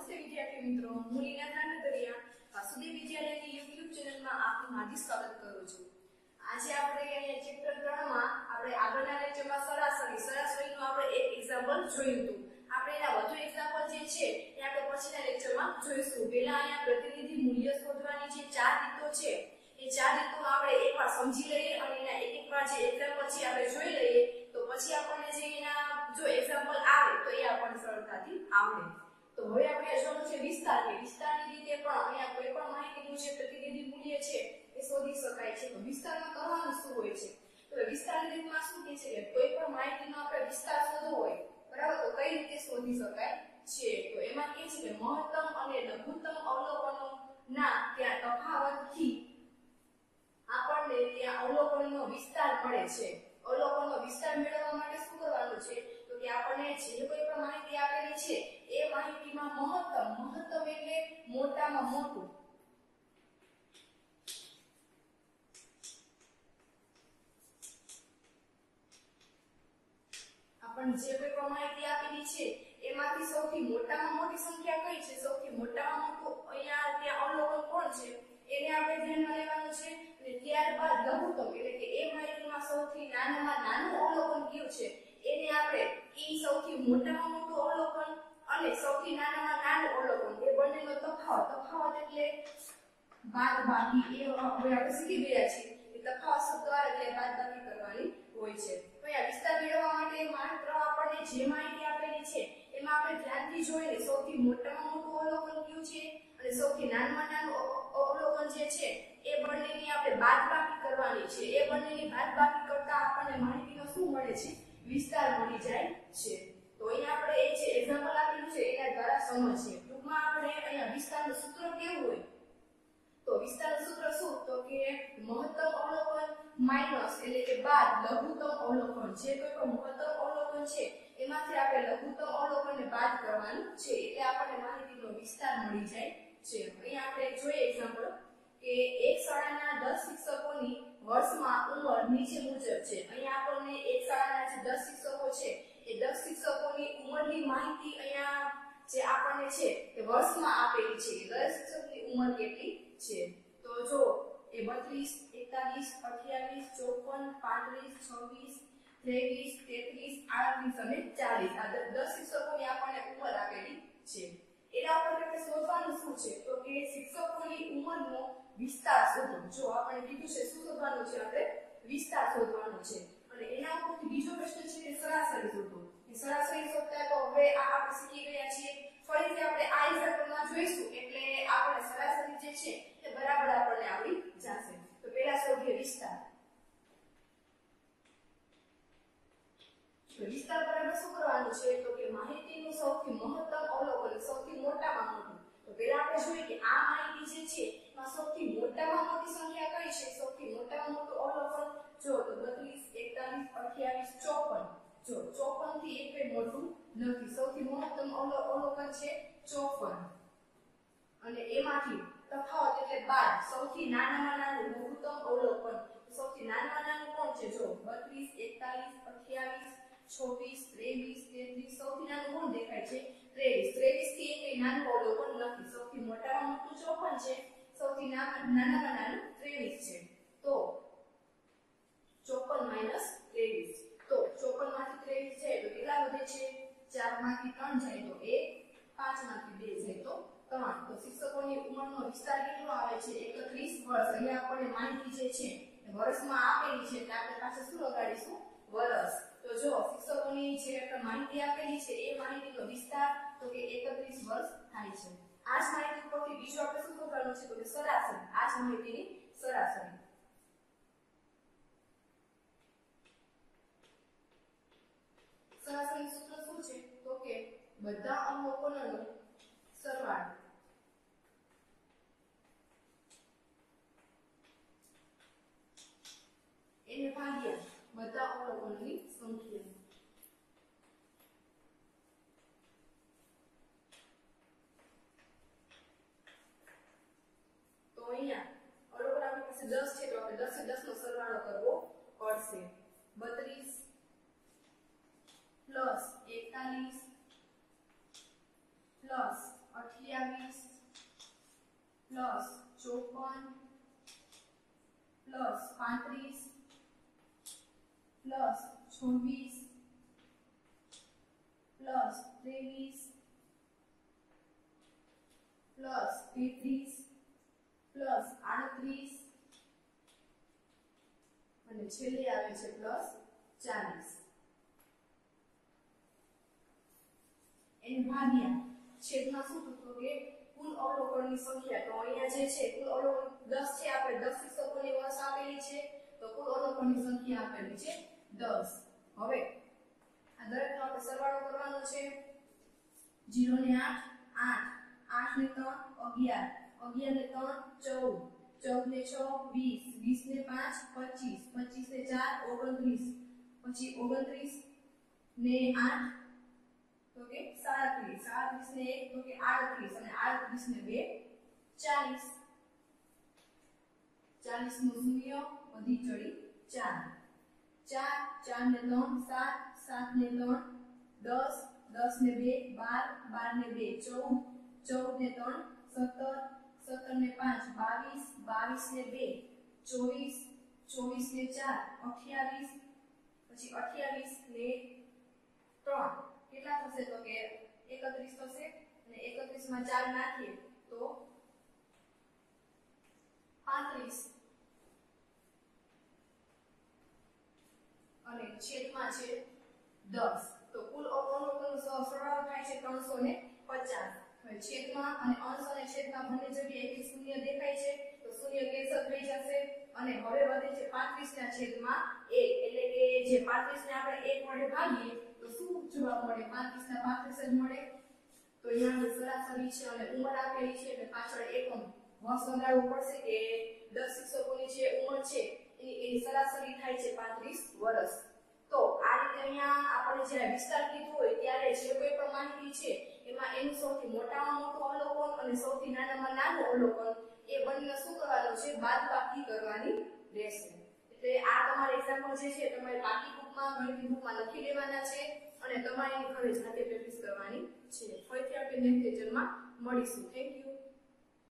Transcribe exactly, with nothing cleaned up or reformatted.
નમસ્તે વિદ્યાર્થી મિત્રો, હું લીના ધાંગધ્રિયા વાસુદેવ વિદ્યાલયની યુટ્યુબ ચેનલમાં આપનું હાર્દિક સ્વાગત કરું છું। આજે આપણે અહીંયા ચેપ્ટર ત્રણ માં આપણે આગળના લેક્ચરમાં સરાસરી સરાસરીનું આપણે એક એક્ઝામ્પલ જોયું હતું। આપણે એના વધુ એક્ઝામ્પલ જે છે એ આપણે પછીના લેક્ચરમાં જોઈશું। પહેલા અહીંયા પ્રતિનિધિ મૂલ્ય શોધવાની જે ચાર રીતો છે એ ચાર રીતો આપણે એકવાર સમજી લઈએ અને એના એક એક વાર જે એક્ઝામ્પલ છે આપણે જોઈ લઈએ, તો પછી આપણને જે એના જો એક્ઝામ્પલ આવે તો એ આપણને સરળતાથી આવડે। તો હવે આપણે જોવાનું છે વિસ્તાર કે વિસ્તારની રીતે પણ અહીંયા કોઈ પણ માહિતીનું જે પ્રતિનિધિ મૂલ્ય છે એ શોધી શકાય છે। તો વિસ્તારમાં કરવાનું શું હોય છે? તો વિસ્તારની રીતમાં શું કહે છે કે કોઈ પણ માહિતીનો આપણે વિસ્તાર શોધવો હોય, બરાબર, તો કઈ રીતે શોધી શકાય છે? તો એમાં કહે છે કે મહત્તમ અને લઘુત્તમ અવલોકનોના ત્યાં તફાવતથી આપણને ત્યાં અવલોકનનો વિસ્તાર મળે છે। અવલોકનનો વિસ્તાર મેળવવા માટે શું કરવાનું છે? તો કે આપણને જે કોઈ પણ માહિતી આપેલી છે એ માહિતીમાં મહત્તમ મહત્તમ એટલે મોટામાં મોટું આપણને જે કોઈ પણ માહિતી આપેલી છે એમાંથી સૌથી મોટામાં મોટી સંખ્યા કઈ છે? સૌથી મોટામાં મોટું અહીંયા ત્યાં અવલોકન કોણ છે એને આપણે ધ્યાનમાં લેવાનું છે। અને ત્યારબાદ લઘુત્તમ એટલે કે એ માહિતીમાં સૌથી નાનામાં નાનું અવલોકન કયું છે એને આપણે ઈ સૌથી મોટામાં મોટું અવલોકન અને સૌથી નાનામાં નાનું અવલોકન એ બંનેનો તફાવત તફાવત એટલે બાદબાકી એ હવે આપણે શીખી ગયા છીએ કે તફાવત શબ્દ એટલે બાદબાકી કરવાની હોય છે। તો આ વિસ્તાર મેળવવા માટે માત્ર આપણને જે માહિતી આપેલી છે એમાં આપણે ધ્યાનથી જોઈને સૌથી મોટામાં મોટું અવલોકન કયું છે અને સૌથી નાનામાં નાનું અવલોકન જે છે એ બંનેની આપણે બાદબાકી કરવાની છે। એ બંનેની બાદબાકી કરતા આપણને માહિતીનો શું મળે છે? વિસ્તાર મળી જાય છે। તો અહીંયા આપણે એ જે એક્ઝામ્પલ આપેલું છે એના દ્વારા સમજીએ। ટૂંકમાં આપણે અહીંયા વિસ્તારનું સૂત્ર કેવું હોય? તો વિસ્તારનું સૂત્ર શું? તો કે મહત્તમ અવલોકન માઈનસ એટલે કે બાદ લઘુત્તમ અવલોકન। જે કોઈ પણ મહત્તમ અવલોકન છે એમાંથી આપણે લઘુત્તમ અવલોકનને બાદ કરવાનું છે એટલે આપણને માહિતીનો વિસ્તાર મળી જાય છે। અહીંયા આપણે જોઈએ એક્ઝામ્પલ કે એક શાળાના દસ શિક્ષકોની વર્ષમાં ઉંમર નીચે મુજબ છે। અહીંયા આપણને એક શાળાના જે દસ શિક્ષકો છે એ દસ શિક્ષકોની ઉંમરની માહિતી અહીંયા જે આપણને છે એ વર્ષમાં આપેલી છે કે દસ શિક્ષકની ઉંમર કેટલી છે। તો જો એ બત્રીસ, એકતાલીસ, અઠ્યાવીસ, ચોપન, પાંત્રીસ, છવ્વીસ, ત્રેવીસ, તેત્રીસ, આડત્રીસ અને ચાલીસ આ દસ શિક્ષકોની આપણને ઉંમર આપેલી છે। એના ઉપર આપણે શોધવાનું શું છે? તો કે શિક્ષકોની ઉંમરનો વિસ્તાર શોધો। જો આપણે કીધું છે શું શોધવાનું છે? આપણે વિસ્તાર શોધવાનો છે। અને એના ઉપરથી બીજો પ્રશ્ન છે કે સરાસરી શોધો। એ સરાસરી શોધતા તો હવે આ આપણે શીખી ગયા છીએ। ફરીથી આપણે આ એક્ઝામ્પલમાં જોઈશું એટલે આપણે સરાસરી જે છે એ બરાબર આપણને આવડી જશે। તો પહેલા શોધીએ વિસ્તાર। તો વિસ્તાર બરાબર શું કરવાનું છે? તો કે માહિતીનું સૌથી મહત્તમ અવલોકન સૌથી મોટામાં મોટું। તો પહેલા આપણે જોઈએ કે આ માહિતી જે છે એમાં સૌથી મોટામાં મોટી સંખ્યા કઈ છે? સૌથી મોટામાં મોટું અવલોકન જો તો બત્રીસ, એકતાલીસ, અઠ્યાવીસ, ચોપન। જો ચોપન થી એક કઈ મોટું નથી, સૌથી મહત્તમ અવલોકન છે ચોપન। અને એમાંથી તફાવત એટલે બાદ સૌથી નાનામાં નાનું લઘુત્તમ અવલોકન સૌથી નાનામાં નાનું કોણ છે? જો બત્રીસ, એકતાલીસ, અઠ્યાવીસ, છવ્વીસ, ત્રેવીસ, તેત્રીસ સૌથી નાનું કોણ દેખાય છે? ત્રેવીસ। ત્રેવીસ થી એક કઈ નાનું અવલોકન નથી, સૌથી મોટામાં મોટું ચોપન છે, સૌથી નાનામાં નાનું ત્રેવીસ છે। તો ચોપન માઈનસ ત્રેવીસ, તો ચોપન માંથી ત્રેવીસ જાય તો કેટલા વધે છે? ચાર માંથી ત્રણ જાય તો એક, પાંચ માંથી બે જાય તો ત્રણ। તો શિક્ષકોની ઉંમરનો વિસ્તાર કેટલો આવે છે? એકત્રીસ વર્ષ। અહીંયા આપણને માહિતી જે છે એ વર્ષમાં આપેલી છે એટલે આપણે પાછળ શું લગાડીશું? વર્ષ। તો જો શિક્ષકોની જે આપણે માહિતી આપેલી છે એ માહિતીનો વિસ્તાર તો કે એકત્રીસ વર્ષ થાય છે। આ જ માહિતી ઉપરથી બીજું આપણે શું કરવાનું છે? તો કે સરાસરી। આ જ માહિતીની સરાસરી। સરાસરી સૂત્ર શું છે? તો કે બધા અવલોકનોનો સરવાળો એને ભાગ્યા બધા અવલોકનોની સંખ્યા। તો અહીંયા અવલોકન આપણી પાસે દસ છે તો આપણે દસ થી દસ નો સરવાળો કરવો પડશે। બત્રીસ પ્લસ એકતાલીસ પ્લસ અઠ્યાવીસ પ્લસ ચોપન પ્લસ પાંત્રીસ પ્લસ છવ્વીસ પ્લસ ત્રેવીસ પ્લસ તેત્રીસ પ્લસ આડત્રીસ અને છેલ્લે આવે છે પ્લસ ચાલીસ. એને ભાગ્યા છેદમાં શું થતું કે કુલ અવલોકનની સંખ્યા. તો અહીંયા જે છે કુલ અવલોકન દસ છે, આપણે દસ શિક્ષકોની વર્ષ આપેલી છે, તો કુલ અવલોકનની સંખ્યા આપેલી છે દસ. હવે આ દરેકનો આપણે સરવાળો કરવાનો છે. ઝીરો ને આઠ આઠ, આઠ ને ત્રણ અગિયાર, અગિયાર ને ત્રણ ચૌદ, ચૌદ ને છ વીસ, વીસ ને પાંચ પચીસ, પચીસ ને ચાર ઓગણત્રીસ, પછી ઓગણત્રીસ ને આઠ તો કે સાડત્રીસ, સાડત્રીસ ને એક તો કે આડત્રીસ અને આડત્રીસ ને બે ચાલીસ. ચાલીસ નું શૂન્ય વધી ચડી ચાર, ચાર, ચાર ને ત્રણ સાત, સાત ને ત્રણ દસ, દસ ને બે બાર, બાર ને બે ચૌદ, ચૌદ ને ત્રણ સત્તર, સત્તર ને પાંચ બાવીસ, બાવીસ ને બે ચોવીસ, ચોવીસ ને ચાર અઠ્યાવીસ, પછી અઠ્યાવીસ ને ત્રણ કેટલા થશે તો કે એકત્રીસ થશે અને એકત્રીસ માં ચાર નાખીએ તો પાંત્રીસ અને છેદમાં છે દસ. તો કુલ અવલોકનનો સરવાળો થાય છે ત્રણસો ને પચાસ. હવે છેદમાં અને અંશ અને છેદમાં બંને જગ્યાએ એક શૂન્ય દેખાય છે તો શૂન્ય કેન્સલ થઈ જશે અને હવે વધે છે પાંત્રીસ ના છેદમાં એક. એટલે કે જે પાંત્રીસ ને આપણે એક વડે ભાગીએ તો શું જવાબ મળે? પાંત્રીસ ના પાંત્રીસ જ મળે. તો અહીંયા સરાસરી છે અને ઉંમર આપેલી છે એટલે પાછળ એકમ વર્ષ લગાડવું પડશે કે દસ શિક્ષકોની જે ઉંમર છે એની સરાસરી થાય છે પાંત્રીસ વર્ષ. તો આ રીતે અહીંયા આપણે જ્યારે વિસ્તાર કીધું હોય ત્યારે જે કોઈ પણ માહિતી છે એમાં એનું સૌથી મોટામાં મોટું અવલોકન અને સૌથી નાનામાં નાનું અવલોકન એ બંને શું કરવાનું છે? બાદબાકી કરવાની રહેશે. એટલે આ તમારા એક્ઝામ્પલ જે છે તમારે બાકી બુકમાં ગણિત બુકમાં લખી લેવાના છે અને તમારે એની ઘરે જાતે પ્રેક્ટિસ કરવાની છે. ફરીથી આપણે નેક્સ્ટ લેક્ચરમાં મળીશું. Thank you.